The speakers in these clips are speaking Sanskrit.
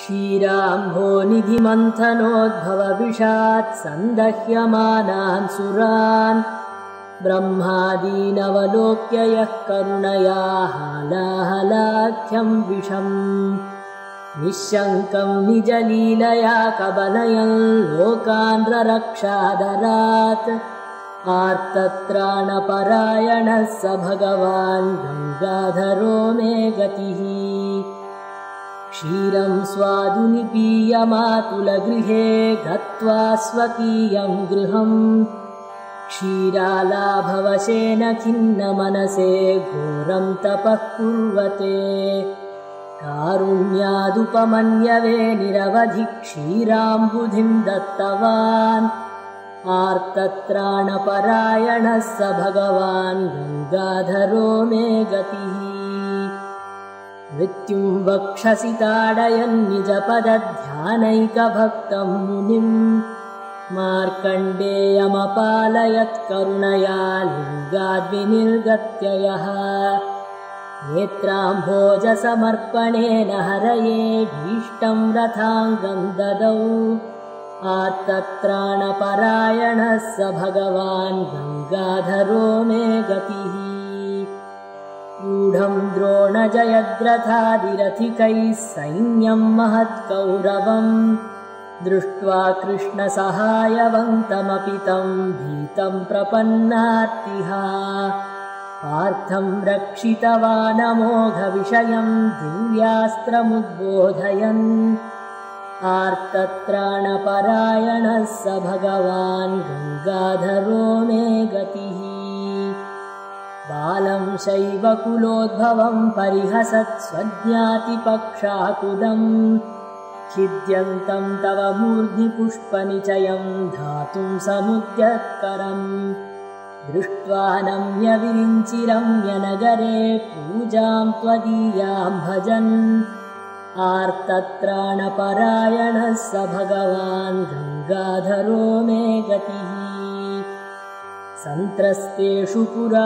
क्षीराम्भोनिधिमन्थनोद्भवविषात् सन्दह्यमानान् सुरान् ब्रह्मादीनवलोक्य यः करुणया हालाहलाख्यं विषम् निःशङ्कं निजलीलया कबलयन् लोकान् ररक्षादरात् आर्तत्राणपरायणः स भगवान् गङ्गाधरो मे गतिः क्षीरं स्वादुनिपीयमातुलगृहे गत्वा स्वकीयं गृहम् क्षीरालाभवशेन खिन्नमनसे घोरं तपः कुर्वते कारुण्यादुपमन्यवे निरवधि क्षीराम्बुधिं दत्तवान् आर्तत्राणपरायणः स भगवान् गङ्गाधरो मे गतिः मृत्युं वक्षसि ताडयन् निजपदध्यानैकभक्तं मुनिम् मार्कण्डेयमपालयत् करुणया लिङ्गाद्विनिर्गत्य यः नेत्राम्भोजसमर्पणेन हरये भीष्टं रथाङ्गं ददौ आर्तत्राणपरायणः स भगवान् गङ्गाधरो मे गतिः यूढं द्रोणजयद्रथादिरथिकैः सैन्यं महत्कौरवम् दृष्ट्वा कृष्णसहायवन्तमपि तं भीतं प्रपन्नार्तिहा पार्थं रक्षितवानमोघविषयं दिव्यास्त्रमुद्बोधयन् आर्तत्राणपरायणः स भगवान् गङ्गाधरो मे गतिः बालं शैवकुलोद्भवं परिहसत् स्वज्ञातिपक्षाकुदम् खिद्यन्तं तव मूर्ध्निपुष्पनिचयं धातुं समुद्यत्करम् दृष्ट्वा नम्यविरिञ्चिरम्यनगरे पूजां त्वदीयां भजन् आर्तत्राणपरायणः स भगवान् गङ्गाधरो मे गतिः सन्त्रस्तेषु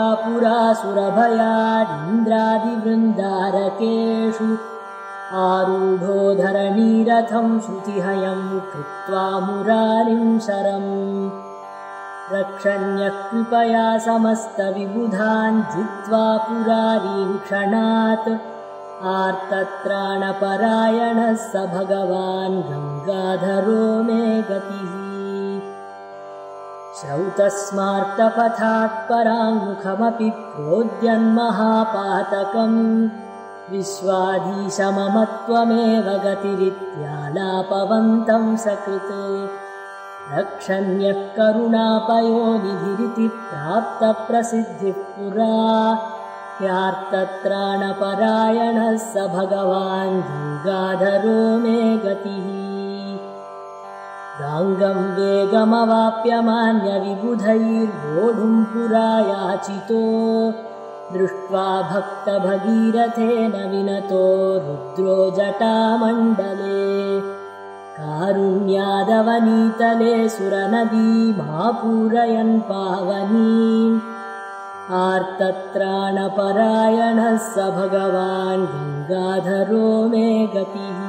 पुरापुरासुरभयादिन्द्रादिवृन्दारकेषु आरूढो धरणीरथं श्रुतिहयं कृत्वा मुरारिं शरम् रक्षण्यः कृपया समस्तविबुधान् जित्वा पुरारीं क्षणात् आर्तत्राणपरायणः स भगवान् गङ्गाधरो मे गतिः श्रौतस्मार्तपथात् पराङ्मुखमपि प्रोद्यन्महापातकम् विश्वाधीशममत्वमेव गतिरित्यालापवन्तं सकृत् रक्षण्यः करुणापयोनिधिरिति प्राप्तप्रसिद्धिः पुरा ह्यार्तत्राणपरायणः स भगवान् गङ्गाधरो मे गतिः गाङ्गं वेगमवाप्यमान्यविबुधैर्वोढुं पुरा याचितो दृष्ट्वा भक्तभगीरथेन विनतो रुद्रो जटामण्डले कारुण्यादवनीतले सुरनदीमापूरयन् पावनीम् आर्तत्राणपरायणः स भगवान् गङ्गाधरो मे गतिः